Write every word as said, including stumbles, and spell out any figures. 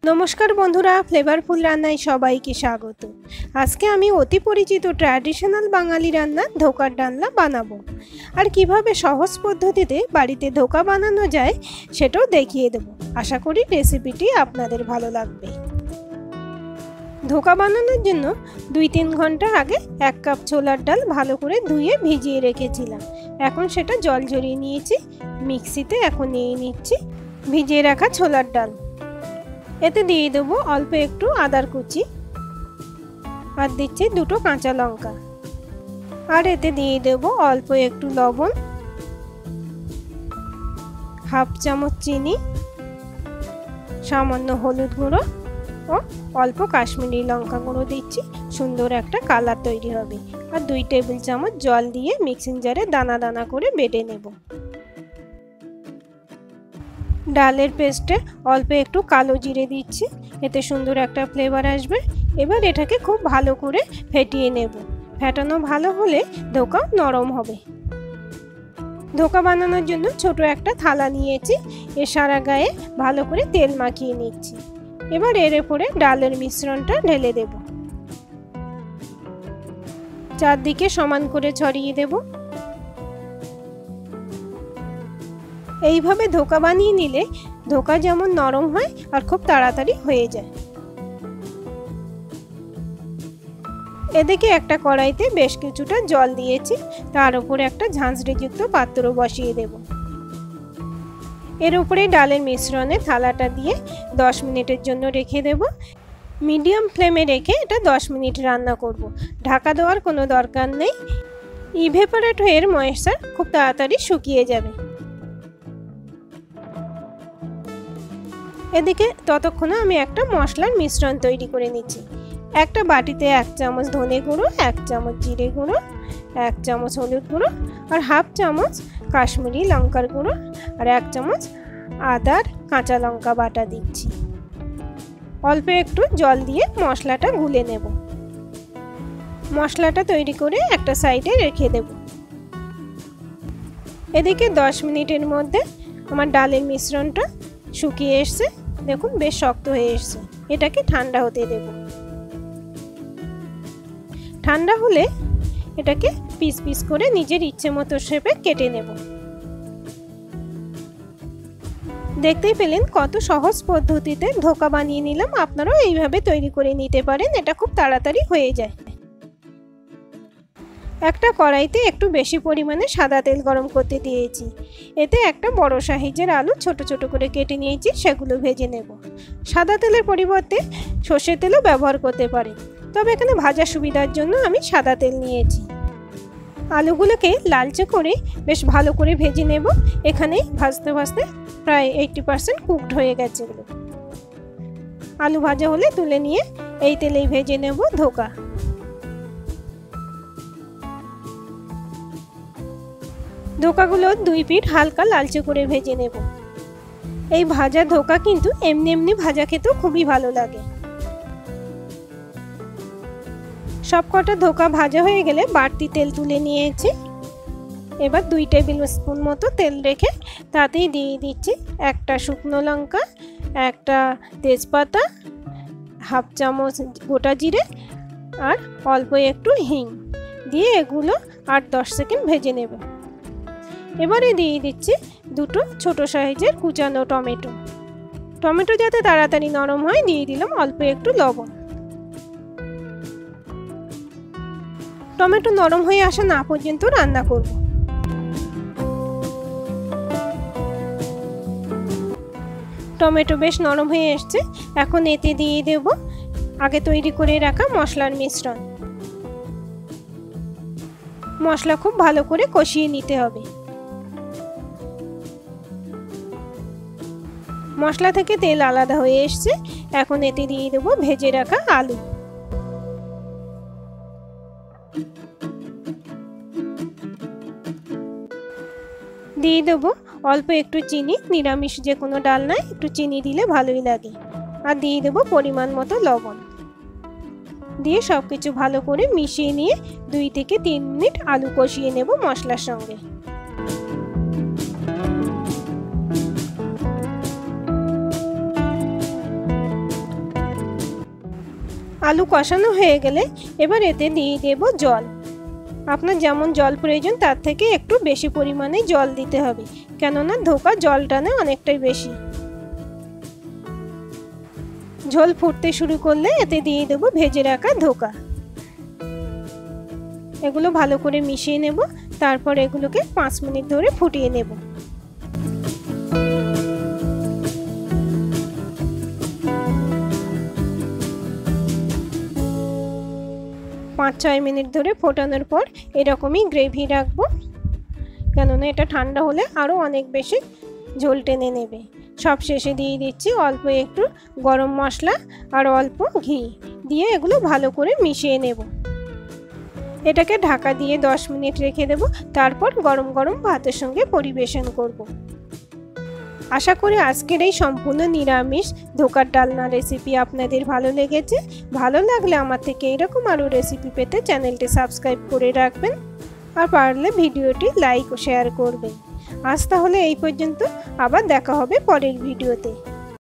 নমস্কার বন্ধুরা, ফ্লেভারফুল রান্নায় সবাইকে স্বাগত। আজকে আমি অতি পরিচিত ট্র্যাডিশনাল বাঙালি রান্না ধোকার ডালনা বানাবো, আর কিভাবে সহজ পদ্ধতিতে বাড়িতে ধোকা বানানো যায় সেটাও দেখিয়ে দেব। আশা করি রেসিপিটি আপনাদের ভালো লাগবে। ধোকা বানানোর জন্য দুই তিন ঘন্টা আগে এক কাপ ছোলার ডাল ভালো করে ধুয়ে ভিজিয়ে রেখেছিলাম। এখন সেটা জল ঝরিয়ে নিয়েছি, মিক্সিতে এখন নিয়ে নিচ্ছি ভিজিয়ে রাখা ছোলার ডাল। এতে দিয়ে দেবো অল্প একটু আদার কুচি, আর দিচ্ছি দুটো কাঁচা লঙ্কা, আর এতে দিয়ে দেবো অল্প একটু লবণ, হাফ চামচ চিনি, সামান্য হলুদ গুঁড়ো ও অল্প কাশ্মীরি লঙ্কা গুঁড়ো দিচ্ছি। সুন্দর একটা কালার তৈরি হবে। আর দুই টেবিল চামচ জল দিয়ে মিক্সিং জারে দানা দানা করে বেটে নেব। ডালের পেস্টে অল্প একটু কালো জিরে দিচ্ছি, এতে সুন্দর একটা ফ্লেভার আসবে। এবার এটাকে খুব ভালো করে ফেটিয়ে নেব। ফেটানো ভালো হলে ধোকা নরম হবে। ধোকা বানানোর জন্য ছোট একটা থালা নিয়েছি, এর সারা গায়ে ভালো করে তেল মাখিয়ে নিচ্ছি। এবার এর উপরে ডালের মিশ্রণটা ঢেলে দেব, চারদিকে সমান করে ছড়িয়ে দেব। এইভাবে ধোকা বানিয়ে নিলে ধোকা যেমন নরম হয় আর খুব তাড়াতাড়ি হয়ে যায়। এদিকে একটা কড়াইতে বেশ কিছুটা জল দিয়েছি, তার উপরে একটা ঝাঁঝরিযুক্ত পাত্র বসিয়ে দেব। এর উপরে ডালের মিশ্রণে থালাটা দিয়ে দশ মিনিটের জন্য রেখে দেব। মিডিয়াম ফ্লেমে রেখে এটা দশ মিনিট রান্না করব। ঢাকা দেওয়ার কোনো দরকার নেই, ইভেপোরেট হয়ে এর ময়েশ্চার খুব তাড়াতাড়ি শুকিয়ে যাবে। এদিকে ততক্ষণে আমি একটা মশলার মিশ্রণ তৈরি করে নিচ্ছি। একটা বাটিতে এক চামচ ধনে গুঁড়ো, এক চামচ জিরে গুঁড়ো, এক চামচ হলুদ গুঁড়ো, আর হাফ চামচ কাশ্মীরি লঙ্কার গুঁড়ো, আর এক চামচ আদার কাঁচা লঙ্কা বাটা দিচ্ছি। অল্প একটু জল দিয়ে মশলাটা গুলে নেব। মশলাটা তৈরি করে একটা সাইডে রেখে দেব। এদিকে দশ মিনিটের মধ্যে আমার ডালের মিশ্রণটা শুকিয়ে এসছে। দেখুন বেশ শক্ত হয়ে এসছে। এটাকে ঠান্ডা হতে দেব। ঠান্ডা হলে এটাকে পিস পিস করে নিজের ইচ্ছে মতো শেপে কেটে নেব। দেখতেই পেলেন কত সহজ পদ্ধতিতে ধোকা বানিয়ে নিলাম। আপনারাও এইভাবে তৈরি করে নিতে পারেন, এটা খুব তাড়াতাড়ি হয়ে যায়। একটা কড়াইতে একটু বেশি পরিমাণে সাদা তেল গরম করতে দিয়েছি। এতে একটা বড় সাইজের আলু ছোট ছোট করে কেটে নিয়েছি, সেগুলো ভেজে নেব। সাদা তেলের পরিবর্তে সর্ষের তেলও ব্যবহার করতে পারেন, তবে এখানে ভাজার সুবিধার জন্য আমি সাদা তেল নিয়েছি। আলুগুলোকে লালচে করে বেশ ভালো করে ভেজে নেব। এখানে ভাজতে ভাজতে প্রায় এইটটি পার্সেন্ট কুকড হয়ে গেছে। এগুলো আলু ভাজা হলে তুলে নিয়ে এই তেলেই ভেজে নেব ধোকা। ধোকাগুলো দুই পিঠ হালকা লালচে করে ভেজে নেব। এই ভাজা ধোকা কিন্তু এমনি এমনি ভাজা খেতেও খুবই ভালো লাগে। সব কটা ধোকা ভাজা হয়ে গেলে বাড়তি তেল তুলে নিয়েছি। এবার দুই টেবিল স্পুন মতো তেল রেখে তাতেই দিয়ে দিচ্ছি একটা শুকনো লঙ্কা, একটা তেজপাতা, হাফ চামচ গোটা জিরে, আর অল্প একটু হিং দিয়ে এগুলো আট দশ সেকেন্ড ভেজে নেব। এবারে দিয়ে দিচ্ছি দুটো ছোট সাইজের কুচানো টমেটো। টমেটো যাতে তাড়াতাড়ি নরম হয় দিয়ে দিলাম অল্প একটু লবণ। টমেটো নরম হয়ে আসা না পর্যন্ত রান্না করব। টমেটো বেশ নরম হয়ে এসছে। এখন এতে দিয়ে দেব আগে তৈরি করে রাখা মশলার মিশ্রণ। মশলা খুব ভালো করে কষিয়ে নিতে হবে। মশলা থেকে তেল আলাদা হয়ে এসছে। এখন এতে দিয়ে দেব ভেজে রাখা আলু। দিয়ে দেবো অল্প একটু চিনি, নিরামিষ যে কোনো ডালনায় একটু চিনি দিলে ভালোই লাগে। আর দিয়ে দেবো পরিমাণ মতো লবণ। দিয়ে সব কিছু ভালো করে মিশিয়ে নিয়ে দুই থেকে তিন মিনিট আলু কষিয়ে নেব মশলার সঙ্গে। আলু কষানো হয়ে গেলে এবার এতে দিয়ে দেব জল। আপনার যেমন জল প্রয়োজন তার থেকে একটু বেশি পরিমাণে জল দিতে হবে, কেননা ধোকা জল টানে অনেকটাই বেশি। ঝোল ফুটতে শুরু করলে এতে দিয়ে দেব ভেজে রাখা ধোকা। এগুলো ভালো করে মিশিয়ে নেব, তারপর এগুলোকে পাঁচ মিনিট ধরে ফুটিয়ে নেব। পাঁচ ছয় মিনিট ধরে ফোটানোর পর এরকমই গ্রেভি রাখবো, কেননা এটা ঠান্ডা হলে আরও অনেক বেশি ঝোল টেনে নেবে। সব শেষে দিয়ে দিচ্ছি অল্প একটু গরম মশলা আর অল্প ঘি দিয়ে এগুলো ভালো করে মিশিয়ে নেব। এটাকে ঢাকা দিয়ে দশ মিনিট রেখে দেব, তারপর গরম গরম ভাতের সঙ্গে পরিবেশন করব। আশা করি আজকের এই সম্পূর্ণ নিরামিষ ধোকার ডালনা রেসিপি আপনাদের ভালো লেগেছে। ভালো লাগলে আমার থেকে এরকম আরও রেসিপি পেতে চ্যানেলটি সাবস্ক্রাইব করে রাখবেন, আর পারলে ভিডিওটি লাইক ও শেয়ার করবেন। আজ তাহলে এই পর্যন্ত, আবার দেখা হবে পরের ভিডিওতে।